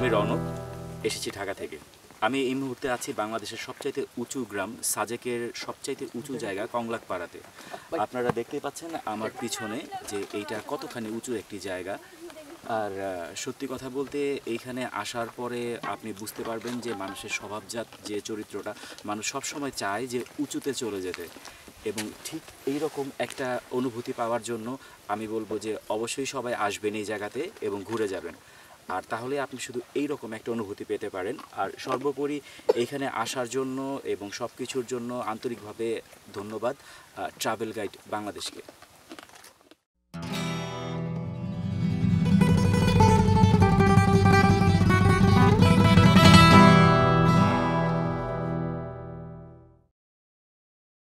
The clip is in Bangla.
আমি রৌনক, এসেছি ঢাকা থেকে। আমি এই মুহূর্তে আছি বাংলাদেশের সবচাইতে উঁচু গ্রাম সাজেকের সবচাইতে উঁচু জায়গা কংলাকপাড়াতে। আপনারা দেখতে পাচ্ছেন আমার পিছনে যে এইটা কতখানি উঁচু একটি জায়গা। আর সত্যি কথা বলতে এইখানে আসার পরে আপনি বুঝতে পারবেন যে মানুষের স্বভাবজাত যে চরিত্রটা, মানুষ সবসময় চায় যে উঁচুতে চলে যেতে। এবং ঠিক এই রকম একটা অনুভূতি পাওয়ার জন্য আমি বলবো যে অবশ্যই সবাই আসবেন এই জায়গাতে এবং ঘুরে যাবেন। আর তাহলে আপনি শুধু এই রকম একটা অনুভূতি পেতে পারেন। আর সর্বোপরি এইখানে আসার জন্য এবং সব কিছুর জন্য আন্তরিকভাবে ধন্যবাদ ট্রাভেল গাইড বাংলাদেশকে।